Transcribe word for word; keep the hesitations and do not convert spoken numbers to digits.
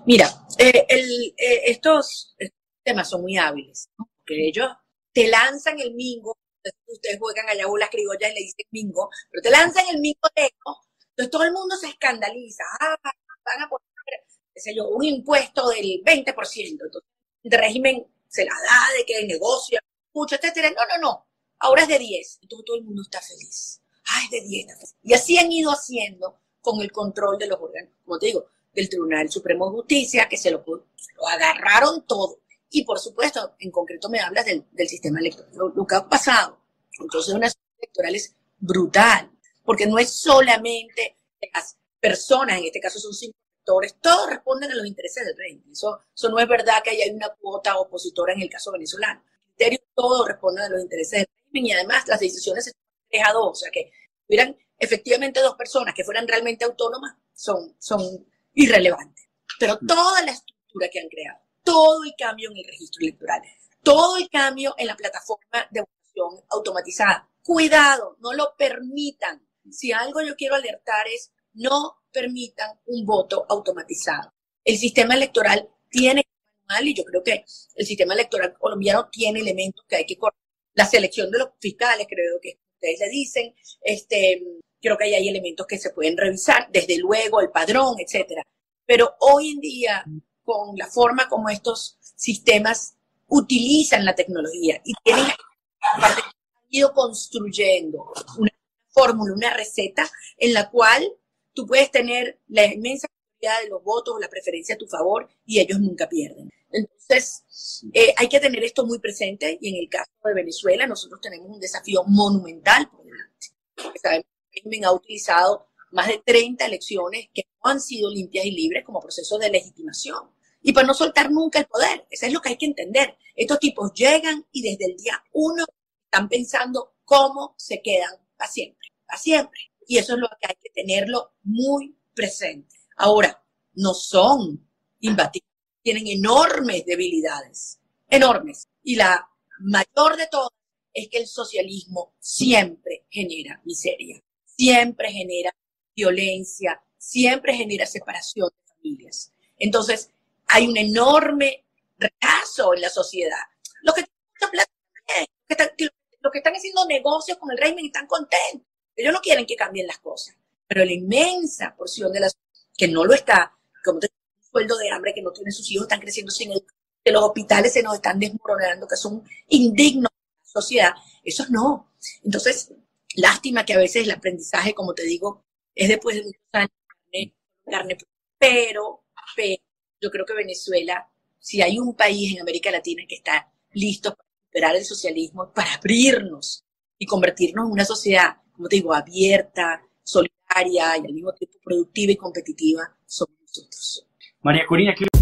Mira, eh, el, eh, estos, estos temas son muy hábiles, ¿no? Porque ellos te lanzan el mingo, ustedes juegan allá bolas criollas y le dicen mingo, pero te lanzan el mingo de esto, entonces todo el mundo se escandaliza, ah, van a poner, qué sé yo, un impuesto del veinte por ciento, entonces el régimen se la da de que negocia mucho, etcétera, no, no, no, ahora es de diez, entonces todo el mundo está feliz, ah, es de diez, y así han ido haciendo con el control de los órganos, como te digo, del Tribunal Supremo de Justicia, que se lo, lo agarraron todo. Y por supuesto, en concreto me hablas del, del sistema electoral, lo, lo que ha pasado. Entonces, una sistema electoral es brutal, porque no es solamente las personas, en este caso son cinco sectores, todos responden a los intereses del régimen. Eso, eso no es verdad que haya una cuota opositora en el caso venezolano. En criterio, todos responden a los intereses del régimen y además las decisiones se toman tres a dos, o sea que hubieran efectivamente dos personas que fueran realmente autónomas, son, son irrelevante. Pero toda la estructura que han creado, todo el cambio en el registro electoral, todo el cambio en la plataforma de votación automatizada, cuidado, no lo permitan. Si algo yo quiero alertar es, no permitan un voto automatizado. El sistema electoral tiene mal y yo creo que el sistema electoral colombiano tiene elementos que hay que corregir. La selección de los fiscales, creo que ustedes le dicen, este, creo que ahí hay elementos que se pueden revisar, desde luego el padrón, etcétera. Pero hoy en día, con la forma como estos sistemas utilizan la tecnología y tienen han ido construyendo una fórmula, una receta en la cual tú puedes tener la inmensa cantidad de los votos o la preferencia a tu favor y ellos nunca pierden. Entonces, eh, hay que tener esto muy presente y en el caso de Venezuela nosotros tenemos un desafío monumental por delante. Sabemos que el régimen ha utilizado más de treinta elecciones que no han sido limpias y libres como proceso de legitimación. Y para no soltar nunca el poder, eso es lo que hay que entender. Estos tipos llegan y desde el día uno están pensando cómo se quedan para siempre, para siempre. Y eso es lo que hay que tenerlo muy presente. Ahora, no son imbatibles, tienen enormes debilidades, enormes. Y la mayor de todas es que el socialismo siempre genera miseria, siempre genera violencia, siempre genera separación de familias. Entonces, hay un enorme rechazo en la sociedad. Los que tienen mucha plata también, los que, están, los que están haciendo negocios con el régimen están contentos. Ellos no quieren que cambien las cosas. Pero la inmensa porción de la sociedad que no lo está, como te digo, un sueldo de hambre, que no tiene sus hijos, están creciendo sin educación, que los hospitales se nos están desmoronando, que son indignos de la sociedad, esos no. Entonces, lástima que a veces el aprendizaje, como te digo, es después de muchos años de carne, carne, pero, pero yo creo que Venezuela, si hay un país en América Latina que está listo para superar el socialismo, para abrirnos y convertirnos en una sociedad, como te digo, abierta, solidaria y al mismo tiempo productiva y competitiva, somos nosotros. María Corina, ¿qué